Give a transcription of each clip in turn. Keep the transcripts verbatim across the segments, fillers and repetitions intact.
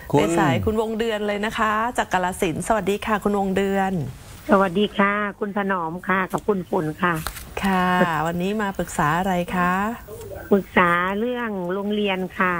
ในสายคุณวงเดือนเลยนะคะจากกาฬสินธุ์สวัสดีค่ะคุณวงเดือนสวัสดีค่ะคุณถนอมค่ะกับคุณปุ่นค่ะค่ะวันนี้มาปรึกษาอะไรคะปรึกษาเรื่องโรงเรียนค่ะ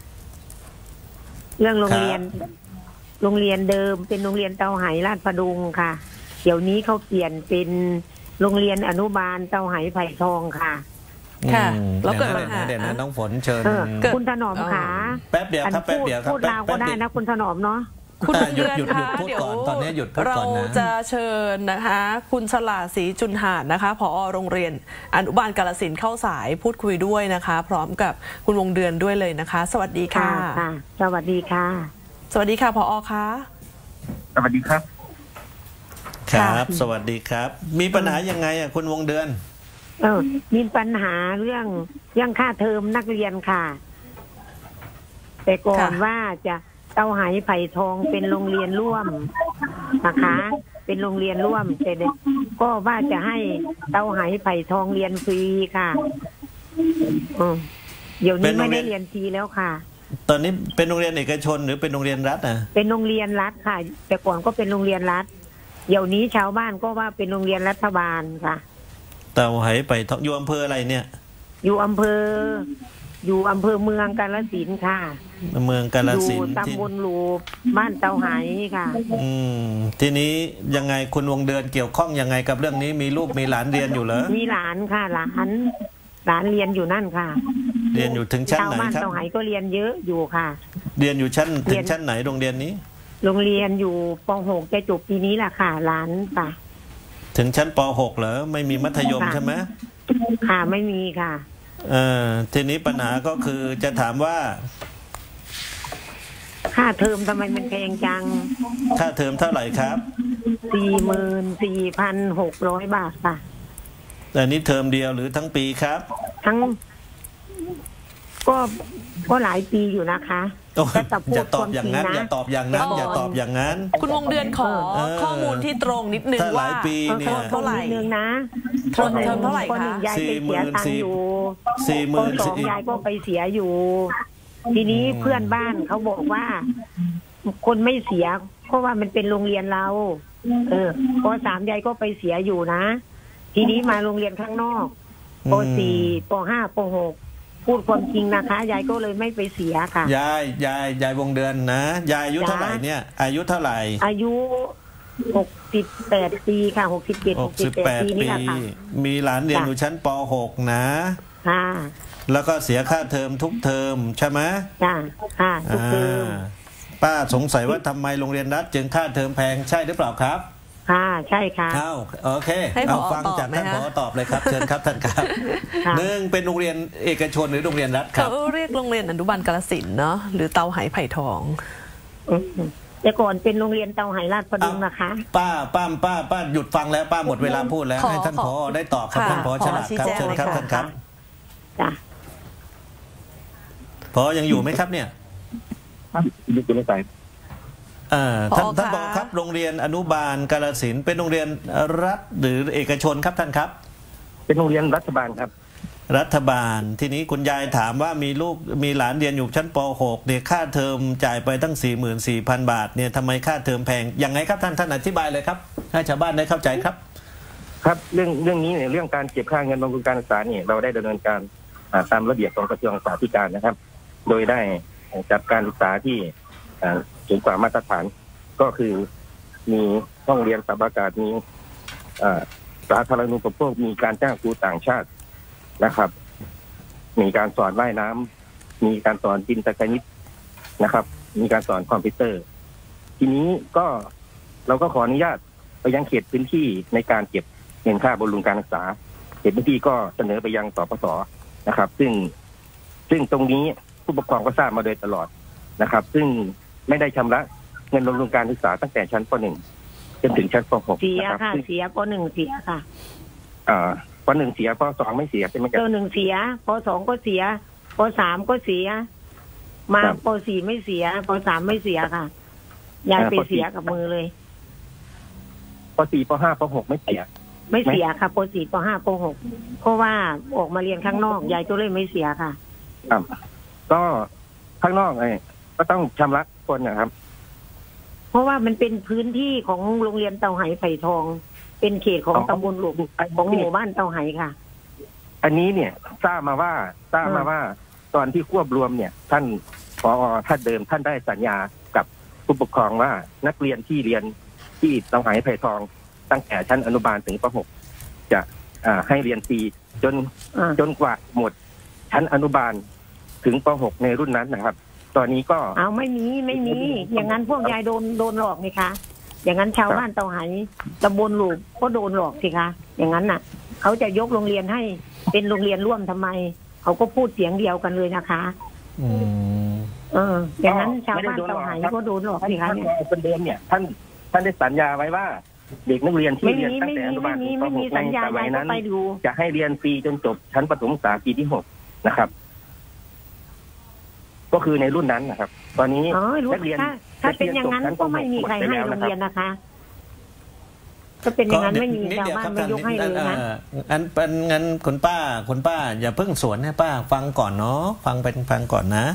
เรื่องโรงเรียนโรงเรียนเดิมเป็นโรงเรียนเตาไหลาดพดุงค่ะเดี๋ยวนี้เขาเปลี่ยนเป็นโรงเรียนอนุบาลเตาไหไผ่ทองค่ะค่ะแล้วเกิดปัญหาเดี๋ยวนะน้องฝนเชิญคุณถนอมค่ะแป๊บเดียวครับแป๊บเดียวครับพูดลาวก็ได้นะคุณถนอมเนาะคุณเดือนคะเดี๋ยวเราจะเชิญนะคะคุณฉลาดศรีจุนหาญนะคะผอ.โรงเรียนอนุบาลกาฬสินธุ์เข้าสายพูดคุยด้วยนะคะพร้อมกับคุณวงเดือนด้วยเลยนะคะสวัสดีค่ะสวัสดีค่ะสวัสดีค่ะผอ.คะสวัสดีครับครับสวัสดีครับมีปัญหายังไงอ่ะคุณวงเดือนเออมีปัญหาเรื่องเรื่องค่าเทอมนักเรียนค่ะแต่ก่อนว่าจะเตาไหไผ่ทองเป็นโรงเรียนร่วมนะคะเป็นโรงเรียนร่วมแต่เด็กก็ว่าจะให้เตาไหไผ่ทองเรียนฟรีค่ะอืมเดี๋ยวนี้ไม่ได้เรียนฟรีแล้วค่ะตอนนี้เป็นโรงเรียนเอกชนหรือเป็นโรงเรียนรัฐอ่ะเป็นโรงเรียนรัฐค่ะแต่ก่อนก็เป็นโรงเรียนรัฐเดี๋ยวนี้ชาวบ้านก็ว่าเป็นโรงเรียนรัฐบาลค่ะเตาไหไผ่ทองอยู่อำเภออะไรเนี่ยอยู่อำเภออยู่อำเภอเมืองกาฬสินธุ์ค่ะเมืองกาฬสินธุ์อยู่ตำบลลูบ้านเตาไหค่ะอืมทีนี้ยังไงคุณวงเดือนเกี่ยวข้องยังไงกับเรื่องนี้มีลูกมีหลานเรียนอยู่เหรอมีหลานค่ะหลานหลานเรียนอยู่นั่นค่ะเรียนอยู่ถึงชั้นไหนครับชาวบ้านเตาไหก็เรียนเยอะอยู่ค่ะเรียนอยู่ชั้นถึงชั้นไหนโรงเรียนนี้โรงเรียนอยู่ป หก จะจบปีนี้แหละค่ะหลานค่ะถึงชั้นป หก เหรอไม่มีมัธยมใช่ไหมค่ะไม่มีค่ะเออทีนี้ปัญหาก็คือจะถามว่าค่าเทอมทำไมมันแพงจังค่าเทอมเท่าไหร่ครับสี่หมื่นสี่พันหกร้อยบาทค่ะแต่นี้เทอมเดียวหรือทั้งปีครับทั้งก็ก็หลายปีอยู่นะคะอย่าตอบอย่างนั้นอย่าตอบอย่างนั้นอย่าตอบอย่างนั้นคุณวงเดือนขอข้อมูลที่ตรงนิดนึงว่าเท่าไหร่นึงนะเทอมเท่าไหร่คะยายไปเสียตังค์อยู่สี่หมื่นสองยายก็ไปเสียอยู่ทีนี้เพื่อนบ้านเขาบอกว่าคนไม่เสียเพราะว่ามันเป็นโรงเรียนเราเออป.สามยายก็ไปเสียอยู่นะทีนี้มาโรงเรียนข้างนอกป.สี่ป.ห้าป.หกพูดความจริงนะคะยายก็เลยไม่ไปเสียค่ะยายยายยายวงเดือนนะยายอายุเท่าไหร่เนี่ยอายุเท่าไหร่อายุหกสิบแปดปีค่ะหกสิบเจ็ดหกสิบแปดปีมีหลานเรียนอยู่ชั้นป หกนะค่ะแล้วก็เสียค่าเทอมทุกเทอมใช่ไหมจ้ะค่ะทุกเทอมป้าสงสัยว่าทำไมโรงเรียนรัฐจึงค่าเทอมแพงใช่หรือเปล่าครับค่ะใช่ค่ะเอาโอเคเอาฟังจากท่านผอ.ตอบเลยครับเชิญครับท่านครับหนึ่งเป็นโรงเรียนเอกชนหรือโรงเรียนรัฐครับเขาเรียกโรงเรียนอนุบาลกาฬสินธุ์เนาะหรือเตาไหไผ่ทองแต่ก่อนเป็นโรงเรียนเตาไหลาดพดุงนะคะป้าป้าป้าป้าหยุดฟังแล้วป้าหมดเวลาพูดแล้วให้ท่านผอ.ได้ตอบครับท่านผอ.ฉลาดครับเชิญครับท่านครับจ้ะผอ.ยังอยู่ไหมครับเนี่ยอยู่ในสายท่านท่านบอกครับโรงเรียนอนุบาลกาฬสินธุ์เป็นโรงเรียนรัฐหรือเอกชนครับท่านครับเป็นโรงเรียนรัฐบาลครับรัฐบาลทีนี้คุณยายถามว่ามีลูกมีหลานเรียนอยู่ชั้นป หกเนี่ยค่าเทอมจ่ายไปตั้ง สี่หมื่นสี่พัน บาทเนี่ยทำไมค่าเทอมแพงยังไงครับท่านท่านอธิบายเลยครับให้ชาวบ้านได้เข้าใจครับครับเรื่องเรื่องนี้เนี่ยเรื่องการเก็บค่าเงินบำรุงการศึกษาเนี่ยเราได้ดำเนินการตามระเบียบของกระทรวงศึกษาธิการนะครับโดยได้จัดการศึกษาที่สูงกว่ามาตรฐานก็คือมีห้องเรียนปรับอากาศมีสาธารณูปโภคมีการจ้างครูต่างชาตินะครับมีการสอนว่ายน้ำมีการสอนจินตคณิตนะครับมีการสอนคอมพิวเตอร์ทีนี้ก็เราก็ขออนุญาตไปยังเขตพื้นที่ในการเก็บเงินค่าบำรุงการศึกษาเขตพื้นที่ก็เสนอไปยังสปส.นะครับซึ่งซึ่งตรงนี้ผู้ปกครองก็ทราบมาโดยตลอดนะครับซึ่งไม่ได้ชำระเงินบำรุงการศึกษาตั้งแต่ชั้นป หนึ่งจนถึงชั้นป หกเสียค่ะเสียป หนึ่งเสียค่ะอ่าป หนึ่งเสียป สองไม่เสียใช่ไหมครับป หนึ่งเสียป สองก็เสียป สามก็เสียมาป สี่ไม่เสียป สามไม่เสียค่ะยายไปเสียกับมือเลยป สี่ ป ห้า ป หกไม่เสียไม่เสียค่ะป สี่ ป ห้า ป หกเพราะว่าออกมาเรียนข้างนอกยายก็เลยไม่เสียค่ะครับก็ข้างนอกไอ้ก็ต้องชำระคนนะครับเพราะว่ามันเป็นพื้นที่ของโรงเรียนเตาไหไผ่ทอง เป็นเขตของตำบลหลวงของหมู่บ้านเตาไหค่ะอันนี้เนี่ยทราบมาว่าทราบมาว่าตอนที่ควบรวมเนี่ย ท่านผอ.ท่านเดิมท่านได้สัญญากับผู้ปกครองว่านักเรียนที่เรียนที่เตาไหไผ่ทอง ตั้งแต่ชั้นอนุบาลถึงป .หก จะให้เรียนฟรีจนจนกว่าหมดชั้นอนุบาลถึงป .หก ในรุ่นนั้นนะครับ ตอนนี้ก็เอาไม่มีไม่มีอย่างนั้นพวกยายโดนโดนหลอกนี่คะอย่างนั้นชาวบ้านเตาไหตำบลหลูกก็โดนหลอกสิคะอย่างนั้นน่ะเขาจะยกโรงเรียนให้เป็นโรงเรียนร่วมทำไมเขาก็พูดเสียงเดียวกันเลยนะคะอืมเอออย่างนั้นชาวบ้านเตาไหก็โดนหลอกสิคะเนี่ยคนเดิมเนี่ยท่านท่านได้สัญญาไว้ว่าเด็กนักเรียนที่เรียนตั้งแต่อนุบาลถึงป .หก ในสมัยนั้นจะให้เรียนฟรีจนจบชั้นประถมศึกษาปีที่หกนะครับก็คือในรุ่นนั้นนะครับตอนนี้นักเรียนถ้าเป็นอย่างนั้นก็ไม่มีใครให้โรงเรียนนะคะก็เป็นอย่างนั้นไม่มีชาวบ้านไม่ยกให้เลยนะอันเป็นงั้นคุณป้าคุณป้าอย่าเพิ่งสวนให้ป้าฟังก่อนเนาะฟังเป็นฟังก่อนนะ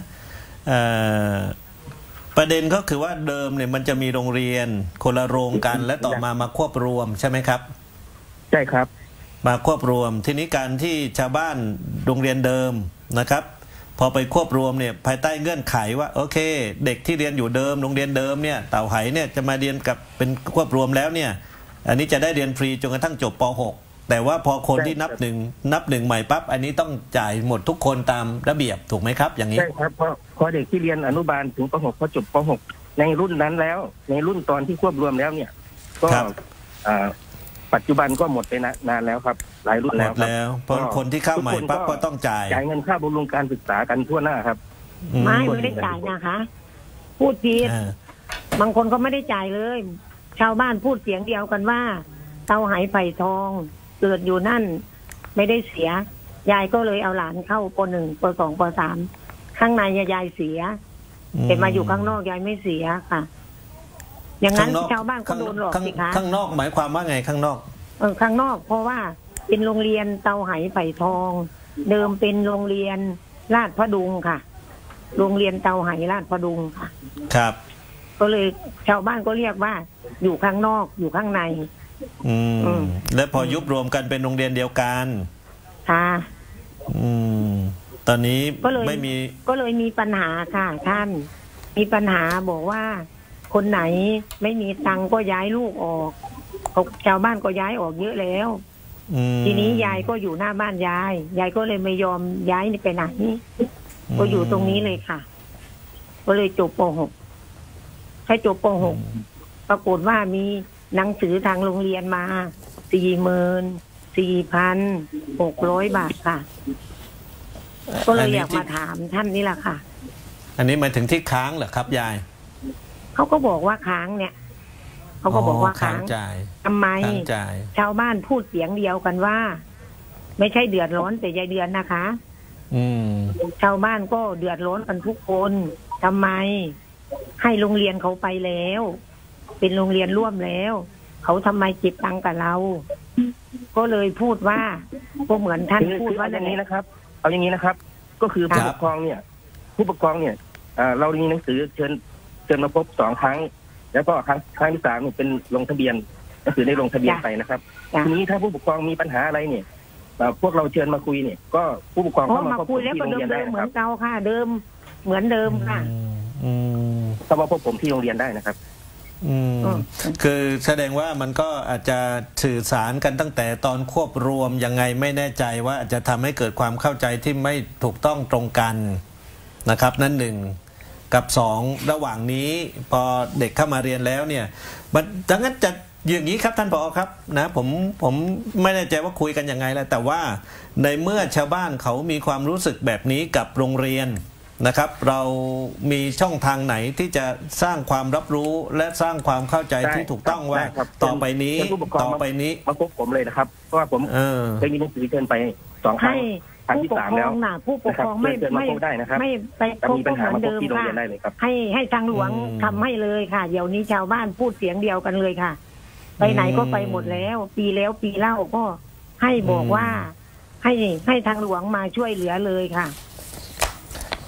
ประเด็นก็คือว่าเดิมเนี่ยมันจะมีโรงเรียนคนละโรงกันและต่อมามาควบรวมใช่ไหมครับใช่ครับมาควบรวมทีนี้การที่ชาวบ้านโรงเรียนเดิมนะครับพอไปควบรวมเนี่ยภายใต้เงื่อนไขว่าโอเคเด็กที่เรียนอยู่เดิมโรงเรียนเดิมเนี่ยเต่าไหเนี่ยจะมาเรียนกับเป็นควบรวมแล้วเนี่ยอันนี้จะได้เรียนฟรีจนกระทั่งจบป .หก แต่ว่าพอคนที่นับหนึ่งนับหนึ่งใหม่ปั๊บอันนี้ต้องจ่ายหมดทุกคนตามระเบียบถูกไหมครับอย่างนี้ใช่ครับเพราะพอเด็กที่เรียนอนุบาลถึงป .หก พอจบป .หก ในรุ่นนั้นแล้วในรุ่นตอนที่ควบรวมแล้วเนี่ยก็ปัจจุบันก็หมดไปนานแล้วครับหลายรุ่นแล้วครับแล้วเพราะคนที่เข้าใหม่ปั๊บก็ต้องจ่ายจ่ายเงินค่าบำรุงการศึกษากันทั่วหน้าครับไม่ไม่ได้จ่ายนะคะพูดผิดบางคนก็ไม่ได้จ่ายเลยชาวบ้านพูดเสียงเดียวกันว่าเตาไหไผ่ทองเกิดอยู่นั่นไม่ได้เสียยายก็เลยเอาหลานเข้าป .หนึ่ง ป .สอง ป .สาม ข้างในยายเสียแต่มาอยู่ข้างนอกยายไม่เสียค่ะอย่างนั้นชาวบ้านก็โดนหลอกสิคะข้างนอกหมายความว่าไงข้างนอกเออข้างนอกเพราะว่าเป็นโรงเรียนเตาไหไผ่ทองเดิมเป็นโรงเรียนลาดพระดุงค่ะโรงเรียนเตาไหลาดพระดุงค่ะครับก็เลยชาวบ้านก็เรียกว่าอยู่ข้างนอกอยู่ข้างในอืมแล้วพอยุบรวมกันเป็นโรงเรียนเดียวกันค่ะอืมตอนนี้ไม่มีก็เลยมีปัญหาค่ะท่านมีปัญหาบอกว่าคนไหนไม่มีตังก็ย้ายลูกออกชาวบ้านก็ย้ายออกเยอะแล้วทีนี้ยายก็อยู่หน้าบ้านยายยายก็เลยไม่ยอมย้ายไปไหนก็อยู่ตรงนี้เลยค่ะก็เลยจบป .หก ใช้จบป .หก ปรากฏว่ามีหนังสือทางโรงเรียนมา สี่หมื่นสี่พันหกร้อย บาทค่ะก็เลยอยากมาถามท่านนี่แหละค่ะอันนี้หมายถึงที่ค้างเหรอครับยายเขาก็บอกว่าค้างเนี่ยเขาก็บอกว่าค้างทำไมชาวบ้านพูดเสียงเดียวกันว่าไม่ใช่เดือดร้อนแต่ยายเดือนนะคะอืมชาวบ้านก็เดือดร้อนกันทุกคนทำไมให้โรงเรียนเขาไปแล้วเป็นโรงเรียนร่วมแล้วเขาทำไมเก็บตังค์กับเราก็เลยพูดว่าก็เหมือนท่านพูดว่าอย่างนี้นะครับเอาอย่างนี้นะครับก็คือผู้ปกครองเนี่ยผู้ปกครองเนี่ยเรามีหนังสือเชิญเชิญมาพบสองครั้งแล้วก็ครั้งครั้งที่สามเป็นลงทะเบียนก็คือได้ลงทะเบียนไปนะครับทีนี้ถ้าผู้ปกครองมีปัญหาอะไรเนี่ยพวกเราเชิญมาคุยเนี่ยก็ผู้ปกครองเข้ามาพบคุยแล้วก็เดิมเหมือนเก่าค่ะเดิมเหมือนเดิมค่ะเข้ามาพบผมที่โรงเรียนได้นะครับอืมคือแสดงว่ามันก็อาจจะสื่อสารกันตั้งแต่ตอนควบรวมยังไงไม่แน่ใจว่าอาจจะทำให้เกิดความเข้าใจที่ไม่ถูกต้องตรงกันนะครับนั่นหนึ่งกับสองระหว่างนี้พอเด็กเข้ามาเรียนแล้วเนี่ยมันดังนั้นจะอย่างนี้ครับท่านผอ.ครับนะผมผมไม่แน่ใจว่าคุยกันยังไงแล้วแต่ว่าในเมื่อชาวบ้านเขามีความรู้สึกแบบนี้กับโรงเรียนนะครับเรามีช่องทางไหนที่จะสร้างความรับรู้และสร้างความเข้าใจที่ถูกต้องว่าต่อไปนี้ต่อไปนี้มาพบผมเลยนะครับเพราะว่าผมเคยมีหนังสือเชิญไปสองครั้งครั้งที่สามแล้วผู้ปกครองไม่ไม่ไม่ไปพบเหมือนเดิมค่ะให้ให้ทางหลวงทำให้เลยค่ะเดี๋ยวนี้ชาวบ้านพูดเสียงเดียวกันเลยค่ะไปไหนก็ไปหมดแล้วปีแล้วปีเล่าก็ให้บอกว่าให้ให้ทางหลวงมาช่วยเหลือเลยค่ะ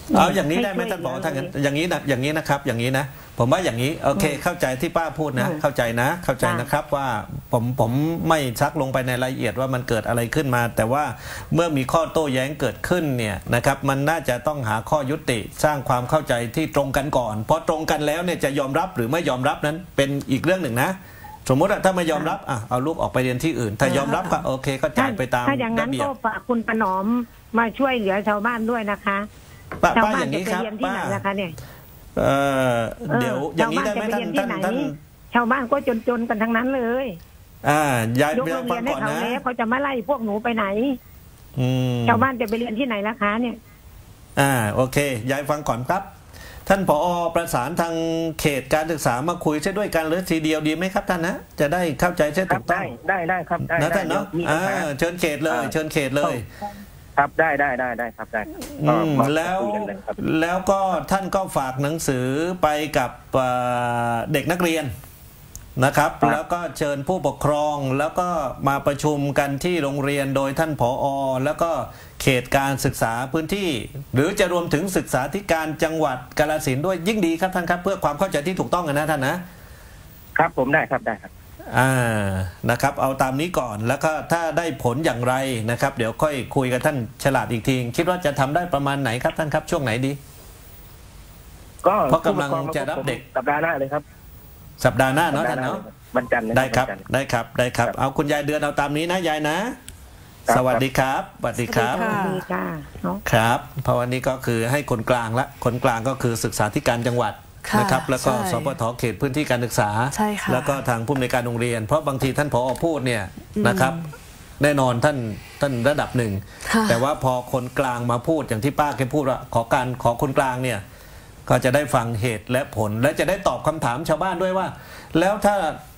เอาอย่างนี้ได้ไหมท่านผอถ้างั้นอย่างนี้นะอย่างนี้นะครับอย่างนี้นะผมว่าอย่างนี้โอเคเข้าใจที่ป้าพูดนะเข้าใจนะเข้าใจนะครับว่าผมผมไม่ชักลงไปในรายละเอียดว่ามันเกิดอะไรขึ้นมาแต่ว่าเมื่อมีข้อโต้แย้งเกิดขึ้นเนี่ยนะครับมันน่าจะต้องหาข้อยุติสร้างความเข้าใจที่ตรงกันก่อนเพราะตรงกันแล้วเนี่ยจะยอมรับหรือไม่ยอมรับนั้นเป็นอีกเรื่องหนึ่งนะสมมติถ้าไม่ยอมรับอ่ะเอาลูกออกไปเรียนที่อื่นถ้ายอมรับก็โอเคก็จ่ายไปตามถ้าอย่างนั้นก็ฝากคุณประนอมมาช่วยเหลือชาวบ้านด้วยนะคะป้าชาวป้าบ้าอน ย่างจะนี้ไปครับเรียนที่ป้าไหนนะคะเนี่ยเออเดี๋ยวอย่างนี้ได้ไหมท่านท่านท่านชาวบ้านก็จนๆกันทั้งนั้นเลยอ่ายายยกโรงเรียนให้เขาแล้วเขาจะมาไล่พวกหนูไปไหนชาวบ้านจะไปเรียนที่ไหนล่ะคะเนี่ยอ่าโอเคยายฟังก่อนครับท่านผอ.ประสานทางเขตการศึกษามาคุยใช่ด้วยกันหรือทีเดียวดีไหมครับท่านนะจะได้เข้าใจใช่ถูกต้องได้ได้ครับนะท่านเนาะอ่าเชิญเขตเลยเชิญเขตเลยครับได้ได้ได้ได้ครับได้แล้วแล้วก็ท่านก็ฝากหนังสือไปกับเด็กนักเรียนนะครับแล้วก็เชิญผู้ปกครองแล้วก็มาประชุมกันที่โรงเรียนโดยท่านผอ.แล้วก็เขตการศึกษาพื้นที่หรือจะรวมถึงศึกษาธิการจังหวัดกาฬสินธุ์ด้วยยิ่งดีครับท่านครับเพื่อความเข้าใจที่ถูกต้องนะท่านนะครับผมได้ครับได้ครับอ่านะครับเอาตามนี้ก่อนแล้วก็ถ้าได้ผลอย่างไรนะครับเดี๋ยวค่อยคุยกับท่านฉลาดอีกทีคิดว่าจะทำได้ประมาณไหนครับท่านครับช่วงไหนดีก็เพราะกำลังจะรับเด็กสัปดาห์หน้าเลยครับสัปดาห์หน้าเนาะท่านเนาะวันจันทร์ได้ครับได้ครับได้ครับเอาคุณยายเดือนเอาตามนี้นะยายนะสวัสดีครับสวัสดีครับสวัสดีค่ะครับเพราะวันนี้ก็คือให้คนกลางละคนกลางก็คือศึกษาธิการจังหวัดนะครับแล้วก็สปท.เขตพื้นที่การศึกษาแล้วก็ทางผู้อำนวยการโรงเรียนเพราะบางทีท่านผอ.พูดเนี่ยนะครับแน่นอนท่านท่านระดับหนึ่งแต่ว่าพอคนกลางมาพูดอย่างที่ป้าแกพูดว่าขอการขอคนกลางเนี่ยก็จะได้ฟังเหตุและผลและจะได้ตอบคำถามชาวบ้านด้วยว่าแล้วถ้า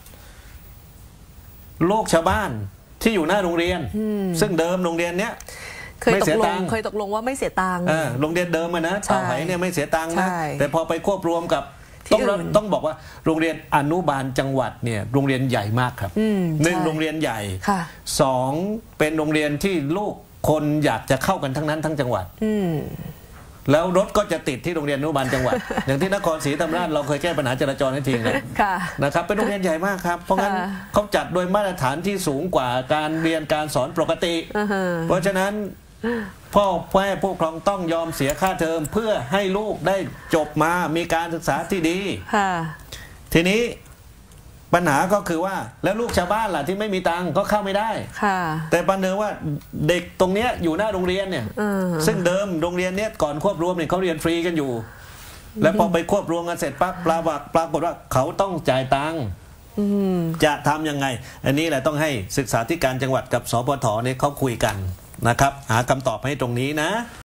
โลกชาวบ้านที่อยู่หน้าโรงเรียนซึ่งเดิมโรงเรียนเนี้ยเคยตกลงเคยตกลงว่าไม่เสียตังค์โรงเรียนเดิมนะเต่าไหเนี่ยไม่เสียตังค์นะแต่พอไปควบรวมกับต้องต้องบอกว่าโรงเรียนอนุบาลจังหวัดเนี่ยโรงเรียนใหญ่มากครับหนึ่งโรงเรียนใหญ่สองเป็นโรงเรียนที่ลูกคนอยากจะเข้ากันทั้งนั้นทั้งจังหวัดแล้วรถก็จะติดที่โรงเรียนอนุบาลจังหวัดอย่างที่นครศรีธรรมราชเราเคยแก้ปัญหาจราจรให้ทีเลยนะครับเป็นโรงเรียนใหญ่มากครับเพราะงั้นเขาจัดโดยมาตรฐานที่สูงกว่าการเรียนการสอนปกติเพราะฉะนั้นพ่อแม่ผู้ปกครองต้องยอมเสียค่าเทอมเพื่อให้ลูกได้จบมามีการศึกษาที่ดีทีนี้ปัญหาก็คือว่าแล้วลูกชาวบ้านล่ะที่ไม่มีตังค์ก็เข้าไม่ได้แต่ปัญหาว่าเด็กตรงเนี้ยอยู่หน้าโรงเรียนเนี่ยซึ่งเดิมโรงเรียนเนี้ยก่อนควบรวมเนี่ยเขาเรียนฟรีกันอยู่แล้วพอไปควบรวมกันเสร็จปั๊บปรากฏปรากฏว่าเขาต้องจ่ายตังค์จะทำยังไงอันนี้แหละต้องให้ศึกษาธิการจังหวัดกับสปท.เนี่ยเขาคุยกันนะครับหาคำตอบให้ตรงนี้นะ